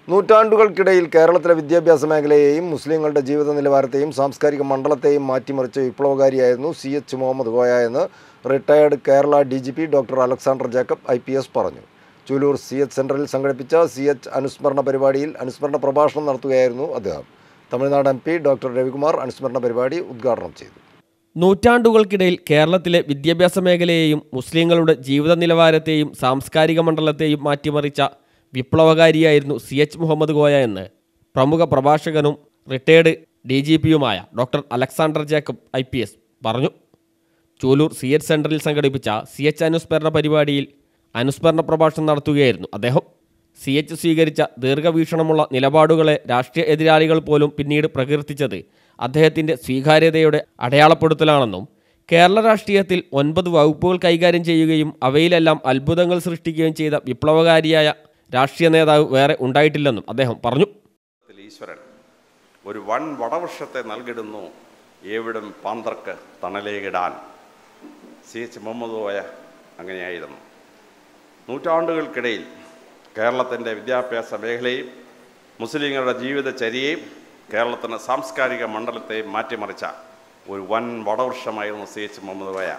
നൂറ്റാണ്ടുകൾക്കിടയിൽ കേരളത്തിലെ വിദ്യാഭ്യാസ മേഖലയെയും മുസ്ലിങ്ങളുടെ ജീവിത നിലവാരത്തെയും സാംസ്കാരിക മണ്ഡലത്തെയും മാറ്റിമറിച്ച വിപ്ലവകാരിയായിരുന്നു CH മുഹമ്മദ് കോയ എന്ന് retired Kerala DGP doctor Alexander Jacob IPS പറഞ്ഞു. ചൂലൂർ CH സെൻറ്ററിൽ സംഘടിപ്പിച്ച CH അനുസ്മരണ പരിപാടിയിൽ അനുസ്മരണ പ്രഭാഷണം നടത്തുകയായിരുന്നു അദ്ദേഹം. തമിഴ്നാട് MP ഡോക്ടർ രവികുമാർ അനുസ്മരണ പരിപാടി ഉദ്ഘാടനം ചെയ്തു. നൂറ്റാണ്ടുകൾക്കിടയിൽ കേരളത്തിലെ വിദ്യാഭ്യാസ മേഖലയെയും മുസ്ലിങ്ങളുടെ ജീവിത നിലവാരത്തെയും സാംസ്കാരിക മണ്ഡലത്തെയും മാറ്റിമറിച്ച വിപ്ലവകാരിയായിരുന്നു CH മുഹമ്മദ് കോയ എന്ന് പ്രമുഖ പ്രഭാഷകനും റിട്ടയർഡ് DGPയുമായ ഡോക്ടർ അലക്സാണ്ടർ ജേക്കബ് IPS പറഞ്ഞു. ചൂലൂർ CH സെൻറ്ററിൽ സംഘടിപ്പിച്ച CH അനുസ്മരണ പരിപാടിയിൽ അനുസ്മരണ പ്രഭാഷണം നടത്തുകയായിരുന്നു അദ്ദേഹം. CH സ്വീകരിച്ച ദീർഘവീക്ഷണമുള്ള നിലപാടുകളെ രാഷ്ട്രീയ എതിരാളികൾ പോലും പിന്നീട് പ്രകീർത്തിച്ചത് അദ്ദേഹത്തിൻ്റെ സ്വീകാര്യതയുടെ അടയാളപ്പെടുത്തലാണെന്നും കേരള രാഷ്ട്രീയത്തിൽ 9 വകുപ്പുകൾ കൈകാര്യം ചെയ്യുകയും അവയിലെല്ലാം അത്ഭുതങ്ങൾ സൃഷ്ടിക്കുകയും ചെയ്ത വിപ്ലവകാരിയായ രാഷ്ട്രീയ നേതാവ് വേറെ ഉണ്ടായിട്ടില്ലെന്നും അദ്ദേഹം പറഞ്ഞു. ഈശ്വരൻ ഒരു വൻ വടവൃക്ഷത്തെ നൽകിടുന്നു, എവിടും പാന്തർക്ക് തണലേകിടാൻ. CH മുഹമ്മദ് കോയ അങ്ങനെയായിരുന്നു. നൂറ്റാണ്ടുകൾക്കിടയിൽ കേരളത്തിൻ്റെ വിദ്യാഭ്യാസ മേഖലയും മുസ്ലിങ്ങളുടെ ജീവിതചര്യയും കേരളത്തിൻ്റെ സാംസ്കാരിക മണ്ഡലത്തെയും മാറ്റിമറിച്ച ഒരു വൻ വടവൃക്ഷമായിരുന്നു CH മുഹമ്മദ് കോയ.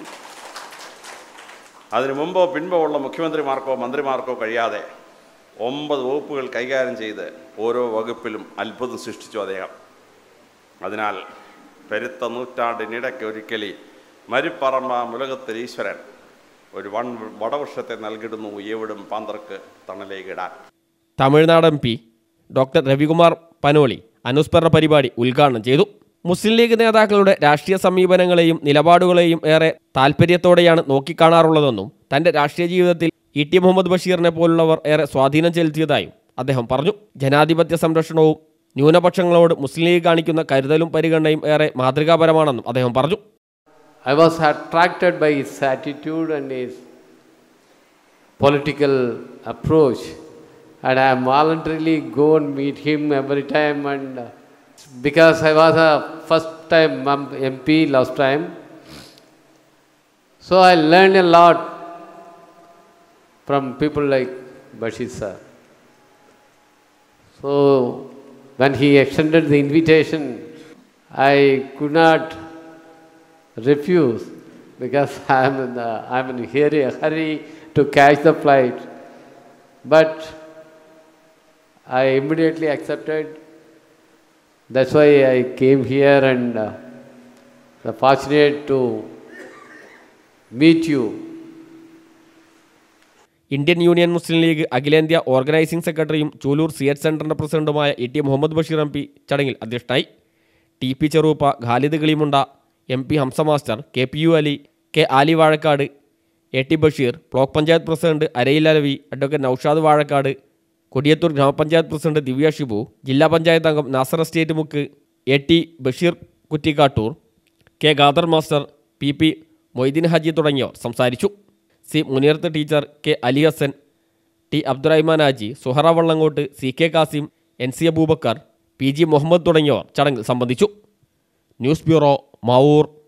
അതിനു മുമ്പോ പിൻപോ ഉള്ള മുഖ്യമന്ത്രിമാർക്കോ മന്ത്രിമാർക്കോ കഴിയാതെ 9 വകുപ്പുകൾ കൈകാര്യം ചെയ്ത് ഓരോ വകുപ്പിലും അത്ഭുതം സൃഷ്ടിച്ചു അദ്ദേഹം. അതിനാൽ പെരുത്ത നൂറ്റാണ്ടിനിടയ്ക്ക് ഒരിക്കലി മരിപ്പറമ്പ മുലകത്തിൽ ഈശ്വരൻ ഒരു വൻ വടവൃക്ഷത്തെ നൽകിടുന്നു, എവിടും പാന്തർക്ക് തണലേകിടാൻ. തമിഴ്നാട് MP ഡോക്ടർ രവികുമാർ പനോളി അനുസ്മരണ പരിപാടി ഉദ്ഘാടനം ചെയ്തു. മുസ്ലിം ലീഗ് നേതാക്കളുടെ രാഷ്ട്രീയ സമീപനങ്ങളെയും നിലപാടുകളെയും ഏറെ താൽപ്പര്യത്തോടെയാണ് നോക്കിക്കാണാറുള്ളതെന്നും തൻ്റെ രാഷ്ട്രീയ ജീവിതത്തിൽ E.T. മുഹമ്മദ് ബഷീറിനെ പോലുള്ളവർ ഏറെ സ്വാധീനം ചെലുത്തിയതായും അദ്ദേഹം പറഞ്ഞു. ജനാധിപത്യ സംരക്ഷണവും ന്യൂനപക്ഷങ്ങളോട് മുസ്ലിം ലീഗ് കാണിക്കുന്ന കരുതലും പരിഗണനയും ഏറെ മാതൃകാപരമാണെന്നും അദ്ദേഹം പറഞ്ഞു. I was attracted by his attitude and his political approach, and I voluntarily go and meet him every time, and because I was a first time MP last time, so I learned a lot from people like Bashir sir. So when he extended the invitation, I could not refuse because I'm in a hurry to catch the flight. But I immediately accepted. That's why I came here and I'm fortunate to meet you. Indian Union Muslim League അഖിലേന്ത്യാ organising സെക്രട്ടറിയും Chulur CH സെൻറ്ററിൻ്റെ പ്രസിഡന്റുമായ E.T. Muhammad Basheer MP ചടങ്ങിൽ അധ്യക്ഷനായി. TP Cheruppa, Khalid Kilimunda, MP Hamza master, KPU Ali, K Ali Vazhakkad, AT Basheer, block panchayat president Arayil Alavi, advocate Naushad Vazhakkad, Kodiyathur grama panchayat president Divya Shibu, ജില്ലാ പഞ്ചായത്ത് അംഗം Nasser estate Mukku, AT Basheer Kuttikkattoor, K Khader master, PP Moideen Haji തുടങ്ങിയവർ സംസാരിച്ചു. C Muneerath teacher, K Ali Hassan, T Abdurahman Haji, Suhara Vallankott, CK Kasim, NC Abubakar, PG Muhammad തുടങ്ങിയവർ ചടങ്ങിൽ സംബന്ധിച്ചു. News bureau, Mavoor.